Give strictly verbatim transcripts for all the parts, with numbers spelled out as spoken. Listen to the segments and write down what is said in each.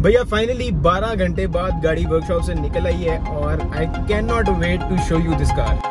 भैया फाइनली बारह घंटे बाद गाड़ी वर्कशॉप से निकल आई है और I can not wait to show you this car.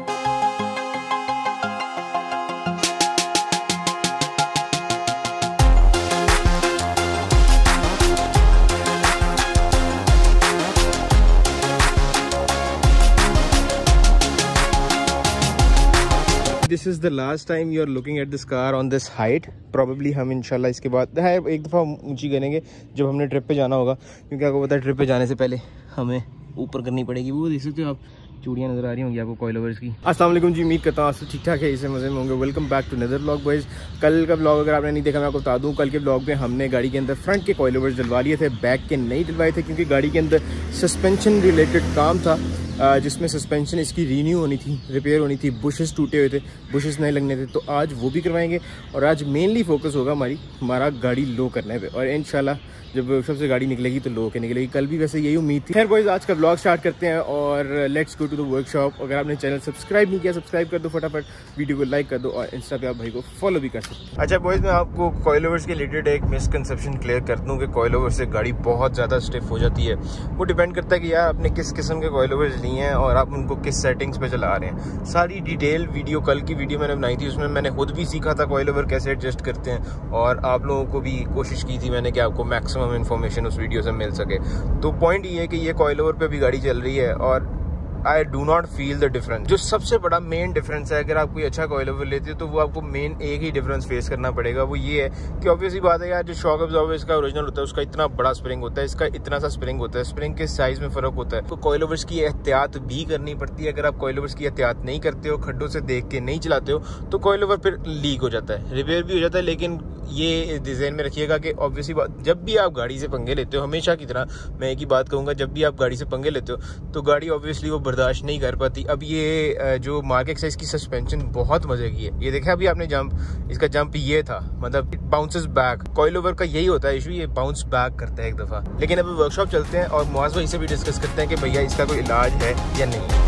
This is the last time you are looking at this car on this height. Probably हम इंशाल्लाह इसके बाद है एक दफ़ा ऊंची करेंगे जब हमने ट्रिप पे जाना होगा, क्योंकि आपको पता है ट्रिप पे जाने से पहले हमें ऊपर करनी पड़ेगी। वो देख सकते हो आप, चूड़ियाँ नज़र आ रही होंगी आपको कॉइलओवर्स की। अस्सलाम वालेकुम जी, उम्मीद करता हूँ आप ठीक ठाक है, इसे मज़े में होंगे। Welcome back to another vlog boys. कल का व्लॉग अगर आपने नहीं देखा मैं आपको बता दूँ, कल के व्लॉग में हमने गाड़ी के अंदर फ्रंट के कॉइलओवर्स डलवा लिए थे, बैक के नहीं डलवाए थे, क्योंकि गाड़ी के अंदर सस्पेंशन रिलेटेड काम था जिसमें सस्पेंशन इसकी रीन्यू होनी थी, रिपेयर होनी थी। बुशेस टूटे हुए थे, बुशेस नहीं लगने थे, तो आज वो भी करवाएंगे। और आज मेनली फोकस होगा हमारी हमारा गाड़ी लो करने पे, और इंशाल्लाह जब वर्कशॉप से गाड़ी निकलेगी तो लो के निकलेगी। कल भी वैसे यही उम्मीद थी। खैर बॉयज़, आज का व्लॉग स्टार्ट करते हैं और let's go to the workshop. अगर आपने चैनल सब्सक्राइब नहीं किया सब्सक्राइब कर दो फटाफट, वीडियो को लाइक कर दो और इंस्टा पे आप भाई को फॉलो भी कर सकते हैं। अच्छा बॉयज़, मैं आपको कॉइलओवर्स के रिलेटेड एक मिसकंसेप्शन क्लियर कर दूँ कि कॉइलओवर से गाड़ी बहुत ज़्यादा स्टिफ हो जाती है। वो डिपेंड करता है कि यार आपने किस किस्म के कॉइलओवर्स लिए हैं और आप उनको किस सेटिंग्स पे चला रहे हैं। सारी डिटेल वीडियो कल की वीडियो मैंने बनाई थी, उसमें मैंने खुद भी सीखा था कॉइलओवर कैसे एडजस्ट करते हैं, और आप लोगों को भी कोशिश की थी मैंने कि आपको मैक्सिमम इन्फॉर्मेशन उस वीडियो से मिल सके। तो पॉइंट ये है कि ये कॉइलओवर पे भी गाड़ी चल रही है और I do not feel the difference. जो सबसे बड़ा मेन डिफरेंस है, अगर आप कोई अच्छा कॉइलओवर लेते हो तो वो आपको मेन एक ही डिफरेंस फेस करना पड़ेगा। वो ये है कि ऑब्वियसली बात है यार, जो शॉक अब्जॉर्बर इसका ओरिजिनल होता है उसका इतना बड़ा स्प्रिंग होता है, इसका इतना सा स्प्रिंग होता है, स्प्रिंग के साइज में फर्क होता है। तो कॉइलओवर्स की एहतियात भी करनी पड़ती है। अगर आप कॉइलओवर्स की एहतियात नहीं करते हो, खड्डों से देख के नहीं चलाते हो, तो कॉइलओवर फिर लीक हो जाता है, रिपेयर भी हो जाता है। लेकिन ये डिजाइन में रखिएगा कि ऑब्वियसली बात, जब भी आप गाड़ी से पंगे लेते हो, हमेशा की तरह मैं एक ही बात कहूँगा, जब भी आप गाड़ी से पंगे लेते हो तो गाड़ी ऑब्वियसली वो बर्दाश्त नहीं कर पाती। अब ये जो मार्क एक्स है इसकी सस्पेंशन बहुत मजे की है। ये देखा अभी आपने जंप, इसका जंप ये था, मतलब बाउंसेस बैक। कॉइलओवर का यही होता है इशू, ये बाउंस बैक करता है एक दफा। लेकिन अभी वर्कशॉप चलते हैं और मुआज़ भाई से भी डिस्कस करते हैं कि भैया इसका कोई इलाज है या नहीं।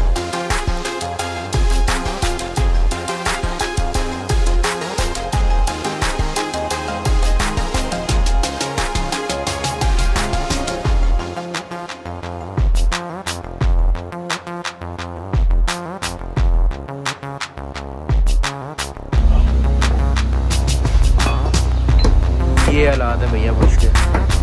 ये हालात है भैया बुश के।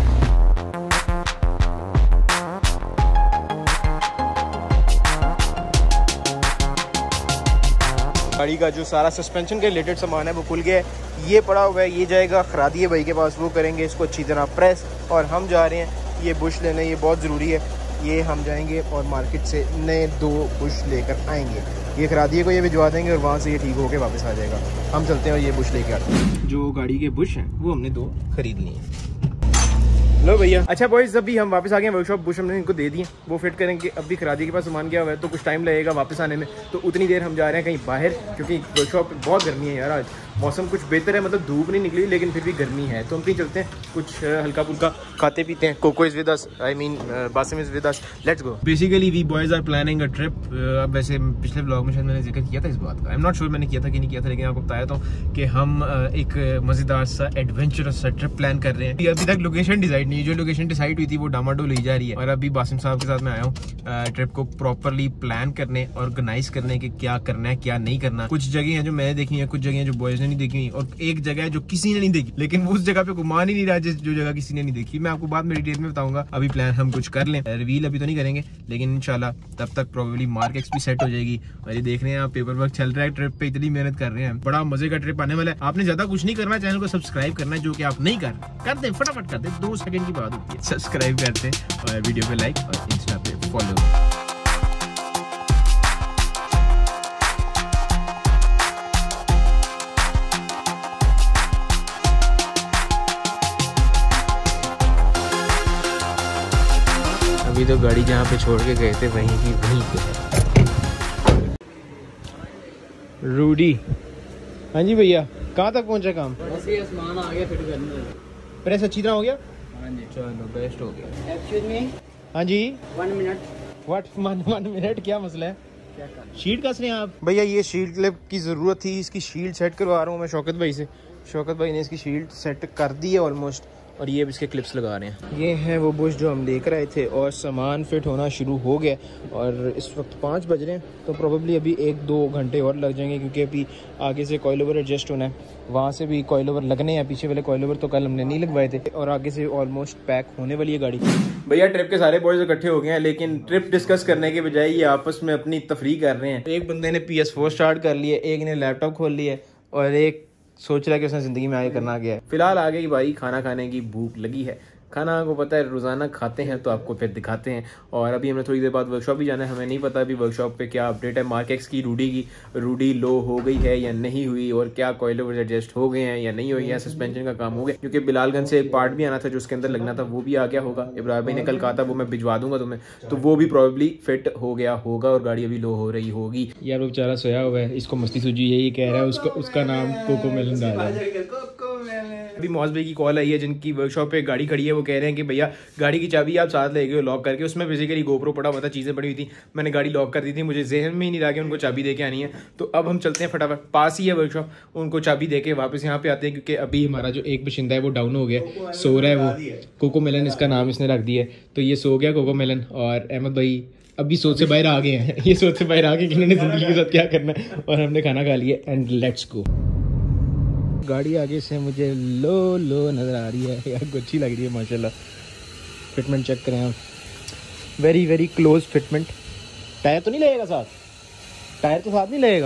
गाड़ी का जो सारा सस्पेंशन के रिलेटेड सामान है वो खुल गया है, ये पड़ा हुआ है, ये जाएगा खरादिए भाई के पास, वो करेंगे इसको अच्छी तरह प्रेस। और हम जा रहे हैं ये बुश लेने, ये बहुत ज़रूरी है। ये हम जाएंगे और मार्केट से नए दो बुश लेकर आएंगे। ये खरादिए को ये भिजवा देंगे और वहाँ से ये ठीक होके वापस आ जाएगा। हम चलते हैं और ये बुश लेके आते हैं। जो गाड़ी के बुश हैं वो हमने दो खरीद लिए। लो भैया। अच्छा बॉयज़, अभी हम वापस आ गए वर्कशॉप, बुश हमने इनको दे दिए, वो फिट करेंगे। अभी खरादी के पास सामान गया हुआ है तो कुछ टाइम लगेगा वापस आने में, तो उतनी देर हम जा रहे हैं कहीं बाहर, क्योंकि वर्कशॉप बहुत गर्मी है यार। आज मौसम कुछ बेहतर है, मतलब धूप नहीं निकली लेकिन फिर भी गर्मी है, तो हम कहीं चलते हैं, कुछ हल्का फुल्का खाते पीते हैं। Coco is with us, I mean Basim is with us, let's go. Basically we boys are planning a trip. अब वैसे पिछले ब्लॉग में शायद मैंने जिक्र किया था इस बात का, आई एम नॉट श्योर मैंने किया था कि नहीं किया था, लेकिन आपको बताया था कि हम एक मज़ेदार सा एडवेंचरस सा ट्रिप प्लान कर रहे हैं। अभी तक लोकेशन डिसाइड नहीं है, जो लोकेशन डिसाइड हुई थी वो डामाडोल ली जा रही है। और अभी बासिम साहब के साथ मैं आया हूँ ट्रिप को प्रॉपरली प्लान करने, ऑर्गेनाइज करने के क्या करना है क्या नहीं करना। कुछ जगह हैं जो मैंने देखी है, कुछ जगह हैं जो बॉयज़ ने नहीं देखी, और एक जगह है जो किसी ने नहीं देखी, लेकिन उस जगह पे घुमान ही नहीं रहा जिस जो जगह किसी ने नहीं देखी। मैं आपको बाद में डिटेल में बताऊंगा। अभी प्लान हम कुछ कर लें, रिवील अभी तो नहीं करेंगे, लेकिन इंशाल्लाह तब तक प्रोबेबली मार्क एक्स भी सेट हो जाएगी। और ये देख रहे हैं आप, पेपर वर्क चल रहा है, ट्रिप पे इतनी मेहनत कर रहे हैं, बड़ा मजे का ट्रिप आने वाला है। आपने ज्यादा कुछ नहीं करना, चैनल को सब्सक्राइब करना है, जो कि आप नहीं कर कर दे, फटाफट कर दे, दो सेकंड की बात होती है। सब्सक्राइब करते हैं और वीडियो पे लाइक और इंस्टा पे फॉलो। अभी तो गाड़ी जहाँ पे छोड़ के गए थे वहीं की वहीं पे है। रूडी, हाँ जी भैया, कहाँ तक पहुँचा काम? बस ये सामान आ गया फिट करने। प्रेस अच्छी तरह हो गया? हाँ जी, चलो बेस्ट हो गया। एक्चुअली में हाँ जी, one minute. What one one minute क्या मसला है? क्या कर शीट कस रहे हैं आप? भैया ये शील्ड क्लिप की ज़रूरत थी, इसकी शील्ड सेट करवा रहा हूँ मैं शौकत भाई से। शौकत भाई ने इसकी शील्ड सेट कर दी है ऑलमोस्ट, और ये अब इसके क्लिप्स लगा रहे हैं। ये है वो बुश जो हम लेकर आए थे और सामान फिट होना शुरू हो गया और इस वक्त पाँच बज रहे हैं, तो प्रोबेबली अभी एक दो घंटे और लग जाएंगे क्योंकि अभी आगे से कॉइल ओवर एडजस्ट होना है, वहाँ से भी कॉइल ओवर लगने हैं। पीछे वाले कॉइल ओवर तो कल हमने नहीं लगवाए थे और आगे से ऑलमोस्ट पैक होने वाली है गाड़ी। भैया ट्रिप के सारे बॉयज इकट्ठे हो गए हैं, लेकिन ट्रिप डिस्कस करने के बजाय ये आपस में अपनी तफरीह कर रहे हैं। एक बंदे ने पी एस फोर स्टार्ट कर लिया, एक ने लैपटॉप खोल लिया और एक सोच रहा है कि उसने ज़िंदगी में आगे करना क्या है। फिलहाल आगे की भाई खाना खाने की भूख लगी है। खाना आपको पता है रोज़ाना खाते हैं तो आपको फिर दिखाते हैं। और अभी हमें थोड़ी देर बाद वर्कशॉप भी जाना है, हमें नहीं पता अभी वर्कशॉप पे क्या अपडेट है। मार्केक्स की रूडी की रूडी लो हो गई है या नहीं हुई, और क्या कॉइल ओवर एडजस्ट हो गए हैं या नहीं हुई है, सस्पेंशन का काम हो गया। क्योंकि बिलालगंज से एक पार्ट भी आना था जो उसके अंदर लगना था, वो भी आ गया होगा। इब्राहिम भाई ने कल कहा था वो मैं भिजवा दूंगा तुम्हें, तो वो भी प्रॉब्ली फिट हो गया होगा और गाड़ी अभी लो हो रही होगी। यार वो बेचारा सोया हुआ है, इसको मस्ती सूझी यही कह रहा है उसका उसका नाम कोको मेलन डाला है। अभी मौज भाई की कॉल आई है जिनकी वर्कशॉप पे गाड़ी खड़ी है, वो कह रहे हैं कि भैया गाड़ी की चाबी आप साथ ले गए हो लॉक करके। उसमें बेसिकली गोप्रो पड़ा हुआ था, चीज़ें पड़ी हुई थी, मैंने गाड़ी लॉक कर दी थी, मुझे जहन में ही नहीं रहा कि उनको चाबी दे के आनी है। तो अब हम चलते हैं फटाफट, पास ही है वर्कशॉप, उनको चाबी दे के वापस यहाँ पे आते हैं क्योंकि अभी हमारा जो एक बशिंदा है वो डाउन हो गया, सो रहा है वो। कोको मेलन इसका नाम इसने रख दिया है, तो ये सो गया कोको मेलन। और अहमद भाई अभी सोच से बाहर आ गए हैं, ये सोच से बाहर आ गए कि इन्होंने जिंदगी के साथ क्या करना है, और हमने खाना खा लिया एंड लेट्स गो। गाड़ी आगे से मुझे लो लो नज़र आ रही है यार, अच्छी लग रही है माशाल्लाह। फिटमेंट चेक करें आप, very very close fitment. Tyre तो नहीं लगेगा साथ, टायर तो साथ नहीं लगेगा।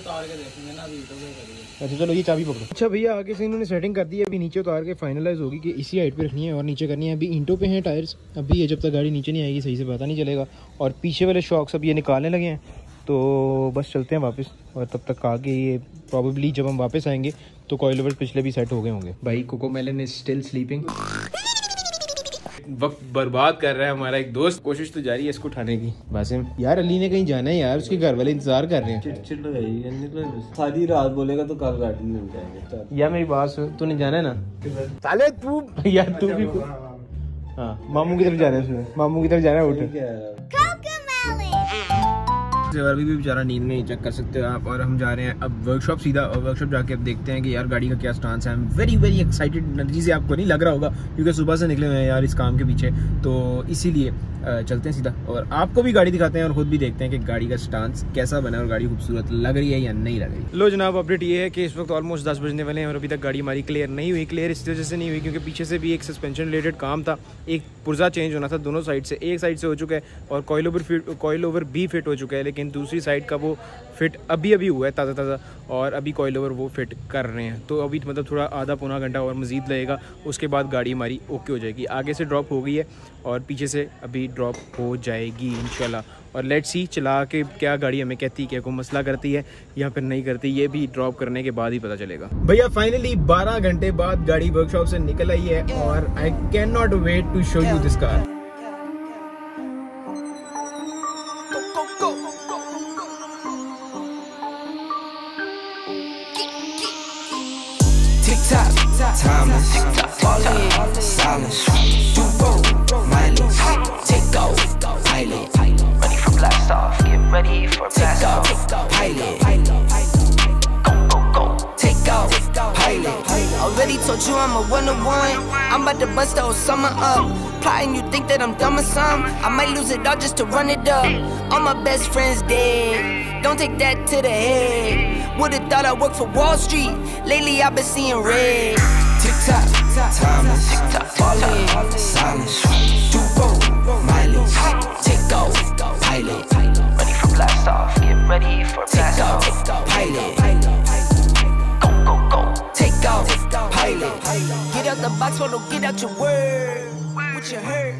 अच्छा चलो ये चाबी पकड़ो। अच्छा भैया आगे से इन्होंने सेटिंग कर दी है, अभी नीचे उतार के फाइनलाइज होगी कि इसी हाइट पे रखनी है और नीचे करनी है। अभी इंटो पे हैं टायर्स, अभी ये जब तक गाड़ी नीचे नहीं आएगी सही से पता नहीं चलेगा। और पीछे वाले शॉक्स अब ये निकालने लगे हैं, तो बस चलते हैं वापस। और तब तक आगे ये प्रॉबेबली जब हम वापस आएंगे तो कॉइल ओवर पिछले भी सेट हो गए होंगे। भाई Coco melon is still sleeping, वक्त बर्बाद कर रहा है हमारा एक दोस्त। कोशिश तो जारी है इसको उठाने की। बासिम यार अली ने कहीं जाना है यार, उसके घर वाले इंतजार कर रहे हैं। चिड़चिड़ हो गई, सारी रात बोलेगा तो कल गाड़ी में मिल जाएंगे। यार मेरी बात सुन, तूने जाना है ना साले तू, यार तू भी हाँ मामू की तरफ जाना है, उसने मामू की तरफ जाना है। उठ अभी भी बेचारा नींद में चेक कर सकते हो आप। और हम जा रहे हैं अब वर्कशॉप सीधा, और वर्कशॉप जाके अब देखते हैं कि यार गाड़ी का क्या स्टांस है। I am very very excited. Energy से आपको नहीं लग रहा होगा क्योंकि सुबह से निकले हुए हैं यार इस काम के पीछे, तो इसीलिए चलते हैं सीधा और आपको भी गाड़ी दिखाते हैं और खुद भी देखते हैं कि गाड़ी का स्टांस कैसा बना है और गाड़ी खूबसूरत लग रही है या नहीं लग रही। लो जनाब अपडेट ये है कि इस वक्त ऑलमोस्ट दस बजने वाले हैं और अभी तक गाड़ी हमारी क्लियर नहीं हुई। क्लियर इस वजह से नहीं हुई क्योंकि पीछे से भी एक सस्पेंशन रिलेटेड काम था, एक पुर्जा चेंज होना था दोनों साइड से। एक साइड से हो चुका है और coilover fit coilover भी फिट हो चुका है, लेकिन दूसरी साइड का वो फिट अभी अभी हुआ है ताज़ा ताज़ा, और अभी कॉइल ओवर वो फिट कर रहे हैं। तो अभी मतलब थोड़ा आधा पौना घंटा और मज़ीद लगेगा, उसके बाद गाड़ी हमारी ओके हो जाएगी। आगे से ड्रॉप हो गई है और पीछे से अभी ड्रॉप हो जाएगी इंशाल्लाह। और लेट्स सी चला के क्या गाड़ी हमें कहती है, क्या कोई मसला करती है या फिर नहीं करती, ये भी ड्रॉप करने के बाद ही पता चलेगा। भैया फाइनली बारह घंटे बाद गाड़ी वर्कशॉप से निकल आई है और I can not wait to show you this car. Timeless, fall in, silence, do roll, mileage, take off, pilot, ready for blast off, get ready for blast off, pilot, go, go, go, take off, pilot. Already told you I'm a one-on-one, I'm about to bust the whole summer up, plotting you think that I'm dumb or something, I might lose it all just to run it up, all my best friends dead, don't take that to the head. Would've thought I worked for Wall Street. Lately I've been seeing red. Tick tock, timeless, fall in, silence, do roll, mileage, take off, pilot, ready for blast off, get ready for blast off, pilot, go, go, go, take off, pilot, get out the box, but don't get out your word, what you heard.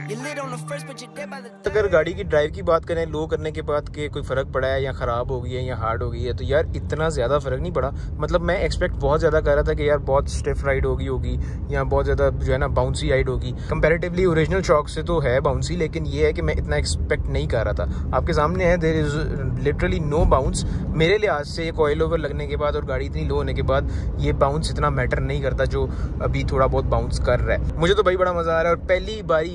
अगर गाड़ी की drive की बात करें लो करने के बाद कि कोई फ़र्क पड़ा है या ख़राब हो गई है या हार्ड हो गई है, तो यार इतना ज़्यादा फ़र्क नहीं पड़ा। मतलब मैं एक्सपेक्ट बहुत ज़्यादा कर रहा था कि यार बहुत स्टिफ राइड होगी होगी या बहुत ज़्यादा जो है ना बाउंसी राइड होगी। कंपैरेटिवली ओरिजिनल शॉक से तो है बाउंसी, लेकिन ये है कि मैं इतना एक्सपेक्ट नहीं कर रहा था। आपके सामने है there is literally no bounce. मेरे लिहाज से ये कॉइल ओवर लगने के बाद और गाड़ी इतनी लो होने के बाद ये बाउंस इतना मैटर नहीं करता जो अभी थोड़ा बहुत बाउंस कर रहा है। मुझे तो भाई बड़ा मज़ा आ रहा है और पहली बारी में गाड़ी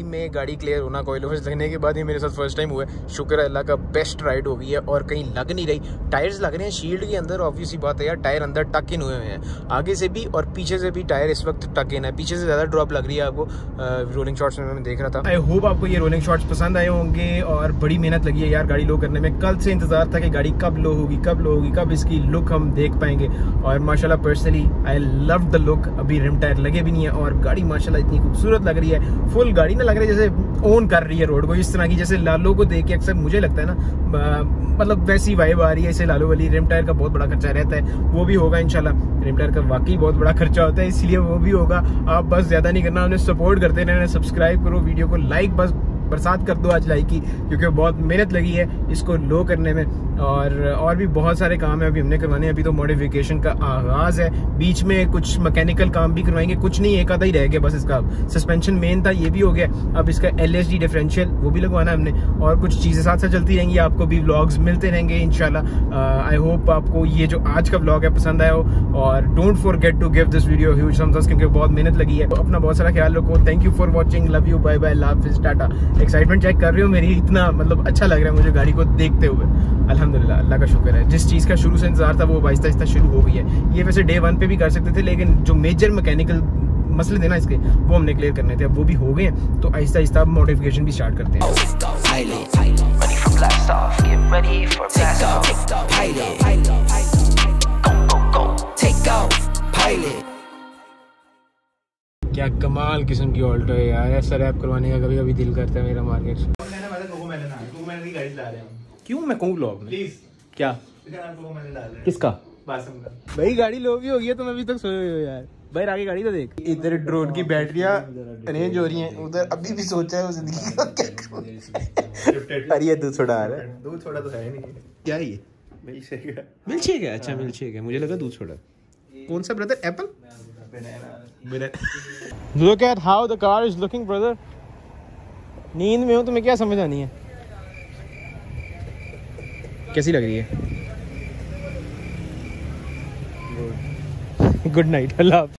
गाड़ी क्लियर होना, कोयल ओवर्स लगने के बाद ये मेरे साथ फर्स्ट टाइम हुआ है। शुक्र है अल्लाह का, बेस्ट राइड हो गई है और कहीं लग नहीं रही। टायर्स लग रहे हैं शील्ड के अंदर, ऑब्वियसली बात है यार, टायर अंदर टक इन हुए हुए हैं, आगे से भी और पीछे से भी टायर इस वक्त टक इन है। पीछे से ज़्यादा ड्रॉप लग रही है आपको रोलिंग शॉट्स में, मैं देख रहा था। आई होप आपको ये रोलिंग शॉट्स पसंद आए होंगे और बड़ी मेहनत लगी है यार गाड़ी लो करने में। कल से इंतजार था कि गाड़ी कब लो होगी, कब लो होगी, कब इसकी लुक हम देख पाएंगे और माशाल्लाह personally I love the look. अभी रिम टायर लगे भी नहीं है और गाड़ी माशाल्लाह इतनी खूबसूरत लग रही है। फुल गाड़ी ना लग रही है जैसे ओन कर रही है रोड को, इस तरह की जैसे लालो को देख के अक्सर मुझे लगता है ना, मतलब वैसी वाइब आ रही है इसे लालो वाली। रिम टायर का बहुत बड़ा खर्चा रहता है, वो भी होगा इंशाल्लाह। रिम टायर का वाकई बहुत बड़ा खर्चा होता है, इसलिए वो भी होगा। आप बस ज्यादा नहीं करना, उन्हें सपोर्ट करते रहना, सब्सक्राइब करो, वीडियो को लाइक बस बरसात कर दो आज लाइक की, क्योंकि बहुत मेहनत लगी है इसको लो करने में और और भी बहुत सारे काम है अभी हमने करवाने हैं। अभी तो मॉडिफिकेशन का आगाज है, बीच में कुछ मैकेनिकल काम भी करवाएंगे, कुछ नहीं एक आधा ही रह गया बस। इसका सस्पेंशन मेन था, ये भी हो गया। अब इसका एल एस डी डिफरेंशियल वो भी लगवाना है हमने और कुछ चीज़ें साथ साथ चलती रहेंगी, आपको भी व्लॉग्स मिलते रहेंगे इंशाल्लाह। आई होप आपको ये जो आज का व्लॉग है पसंद आया हो और don't forget to give this video huge thumbs up, क्योंकि बहुत मेहनत लगी है। तो अपना बहुत सारा ख्याल रखो। Thank you for watching, love you, bye bye, laugh, tata. Excitement check कर रहे हो मेरी, इतना मतलब अच्छा लग रहा है मुझे गाड़ी को देखते हुए। अल्हम्दुलिल्लाह, अल्लाह का शुक्र है। जिस चीज़ का शुरू से इंतजार था वो आहिस्ता आहिस्ता शुरू हो गई है। ये वैसे डे वन पे भी कर सकते थे, लेकिन जो मेजर मैकेनिकल मसले थे ना इसके, वो हमने क्लियर करने थे, अब वो भी हो गए हैं। तो आहिस्ता आहिस्ता अब मॉडिफिकेशन भी स्टार्ट करते हैं। क्या कमाल किस्म की ऑल्टो है यार, ऐसा रैप करवाने का कभी कभी दिल करता है मेरा मार्केट से। क्यों मैं कहूँ ब्लॉग में प्लीज क्या किसका भाई गाड़ी लो भी होगी है, तुम अभी तक सोए हो यार। भाई आगे गाड़ी तो देख, इधर ड्रोन की बैटरियां अरेंज हो रही हैं, उधर अभी भी सोचा है जिंदगी का क्या करूं। अरे ये दूध सोडा आ रहा है, दूध सोडा तो है नहीं, क्या है ये? मिल्क शेक है। मिल्क शेक है, अच्छा मिल्क शेक है, मुझे लगा दूध सोडा। कौन सा brother? Apple? Look at how the car is looking, brother. नींद में हूँ, तुम्हें क्या समझ आनी है? कैसी लग रही है? गुड नाइट, अल्लाह।